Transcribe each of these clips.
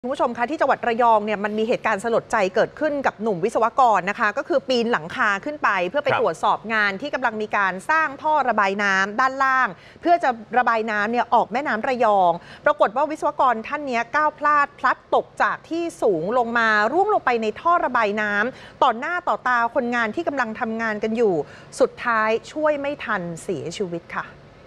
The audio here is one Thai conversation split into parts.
คุณผู้ชมคะที่จังหวัดระยองเนี่ยมันมีเหตุการณ์สลดใจเกิดขึ้นกับหนุ่มวิศวกรนะคะก็คือปีนหลังคาขึ้นไปเพื่อไปตรวจสอบงานที่กำลังมีการสร้างท่อระบายน้ำด้านล่างเพื่อจะระบายน้ำเนี่ยออกแม่น้ำระยองปรากฏว่าวิศวกรท่านนี้ก้าวพลาดพลัดตกจากที่สูงลงมาร่วงลงไปในท่อระบายน้ำต่อหน้าต่อตาคนงานที่กำลังทำงานกันอยู่สุดท้ายช่วยไม่ทันเสียชีวิตค่ะ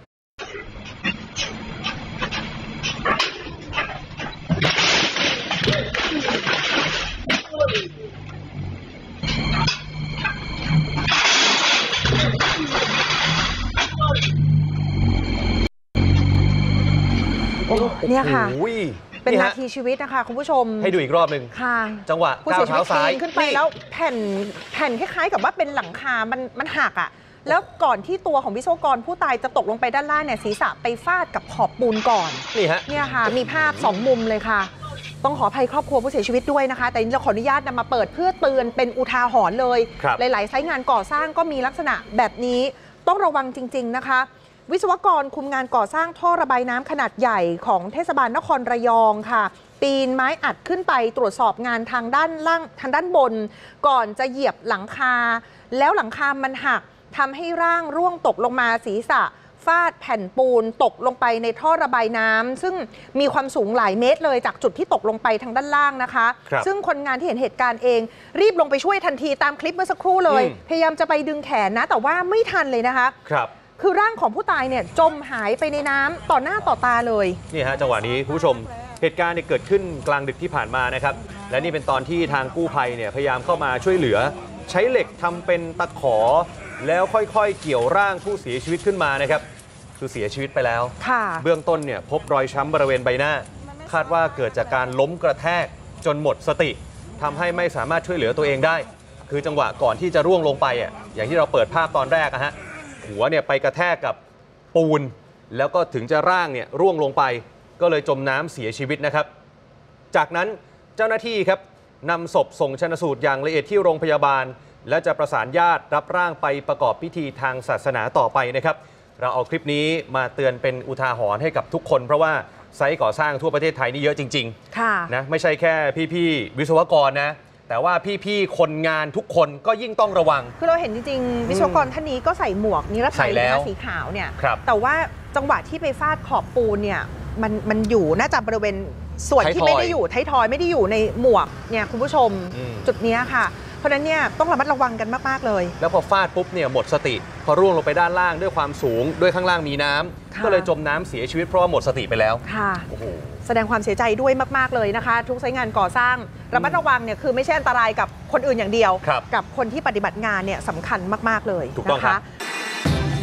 เนี่ยค่ะเป็นนาทีชีวิตนะคะคุณผู้ชมให้ดูอีกรอบหนึ่งค่ะจังหวะก้าวเท้าซ้ายขึ้นไปแล้วแผ่นคล้ายๆกับว่าเป็นหลังคามันหักอ่ะแล้วก่อนที่ตัวของวิศวกรผู้ตายจะตกลงไปด้านล่างเนี่ยศีรษะไปฟาดกับขอบปูนก่อนนี่ฮะเนี่ยค่ะมีภาพ2มุมเลยค่ะต้องขออภัยครอบครัวผู้เสียชีวิตด้วยนะคะแต่เราขออนุญาตนำมาเปิดเพื่อเตือนเป็นอุทาหรณ์เลยหลายๆไซต์งานก่อสร้างก็มีลักษณะแบบนี้ต้องระวังจริงๆนะคะวิศวกรคุมงานก่อสร้างท่อระบายน้ำขนาดใหญ่ของเทศบาลนครระยองค่ะปีนไม้อัดขึ้นไปตรวจสอบงานทางด้านล่างทางด้านบนก่อนจะเหยียบหลังคาแล้วหลังคามันหักทำให้ร่างร่วงตกลงมาศีรษะฟาดแผ่นปูนตกลงไปในท่อระบายน้ำซึ่งมีความสูงหลายเมตรเลยจากจุดที่ตกลงไปทางด้านล่างนะคะซึ่งคนงานที่เห็นเหตุการณ์เองรีบลงไปช่วยทันทีตามคลิปเมื่อสักครู่เลยพยายามจะไปดึงแขนนะแต่ว่าไม่ทันเลยนะคะคือร่างของผู้ตายเนี่ยจมหายไปในน้ำต่อหน้าต่อตาเลยนี่ฮะจังหวะนี้คุณผู้ชมเหตุการณ์เกิดขึ้นกลางดึกที่ผ่านมานะครับและนี่เป็นตอนที่ทางกู้ภัยเนี่ยพยายามเข้ามาช่วยเหลือใช้เหล็กทำเป็นตะขอแล้วค่อยๆเกี่ยวร่างผู้เสียชีวิตขึ้นมานะครับคือเสียชีวิตไปแล้วเบื้องต้นเนี่ยพบรอยช้ำบริเวณใบหน้าคาดว่าเกิดจากการล้มกระแทกจนหมดสติทำให้ไม่สามารถช่วยเหลือตัวเองได้คือจังหวะก่อนที่จะร่วงลงไปอย่างที่เราเปิดภาพตอนแรกฮะหัวเนี่ยไปกระแทกกับปูนแล้วก็ถึงจะร่างเนี่ยร่วงลงไปก็เลยจมน้ำเสียชีวิตนะครับจากนั้นเจ้าหน้าที่ครับนำศพส่งชันสูตรอย่างละเอียดที่โรงพยาบาลและจะประสานญาติรับร่างไปประกอบพิธีทางศาสนาต่อไปนะครับเราเอาคลิปนี้มาเตือนเป็นอุทาหรณ์ให้กับทุกคนเพราะว่าไซต์ก่อสร้างทั่วประเทศไทยนี่เยอะจริงๆนะไม่ใช่แค่พี่ๆวิศวกรนะแต่ว่าพี่ๆคนงานทุกคนก็ยิ่งต้องระวังคือเราเห็นจริงๆวิศวกรท่านนี้ก็ใส่หมวกนิรภัยสีขาวเนี่ยแต่ว่าจังหวะที่ไปฟาดขอบปูนเนี่ยมันอยู่น่าจะบริเวณส่วนที่ไม่ได้อยู่ท้ายทอยไม่ได้อยู่ในหมวกเนี่ยคุณผู้ชมจุดนี้ค่ะเพราะนั้นเนี่ยต้องระมัดระวังกันมากๆเลยแล้วพอฟาดปุ๊บเนี่ยหมดสติพอร่วงลงไปด้านล่างด้วยความสูงด้วยข้างล่างมีน้ำก็เลยจมน้ำเสียชีวิตเพราะว่าหมดสติไปแล้วค่ะแสดงความเสียใจด้วยมากๆเลยนะคะทุกไซต์งานก่อสร้างระมัดระวังเนี่ยคือไม่ใช่อันตรายกับคนอื่นอย่างเดียวกับคนที่ปฏิบัติงานเนี่ยสำคัญมากๆเลยนะคะ